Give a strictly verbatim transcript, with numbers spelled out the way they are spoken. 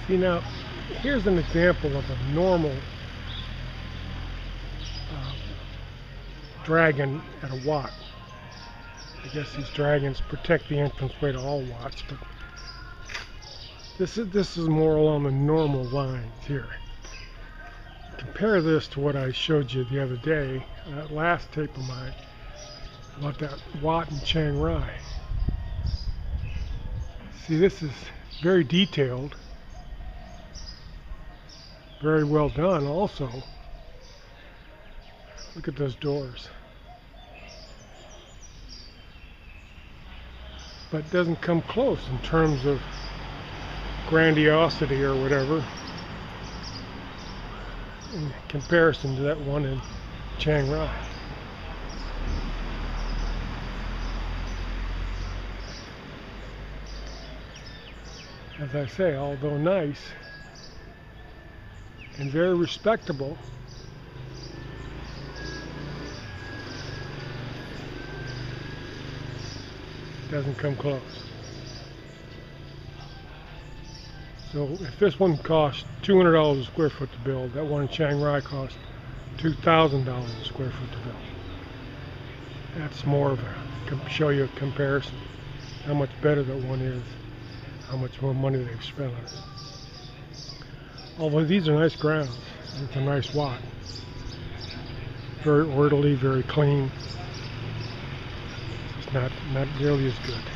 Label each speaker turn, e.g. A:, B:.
A: See, now, here's an example of a normal uh, dragon at a Wat. I guess these dragons protect the entranceway to all Wats, but this is this is more along the normal lines here. Compare this to what I showed you the other day, that last tape of mine, about that Wat in Chiang Rai. See, this is very detailed, very well done also. Look at those doors. But it doesn't come close in terms of grandiosity or whatever in comparison to that one in Chiang Rai. As I say, although nice and very respectable, doesn't come close. So if this one cost two hundred dollars a square foot to build, that one in Chiang Rai cost two thousand dollars a square foot to build. That's more of a, show you a comparison, how much better that one is, how much more money they've spent on it. Although these are nice grounds, it's a nice Wat. Very orderly, very clean. It's not, not nearly as good.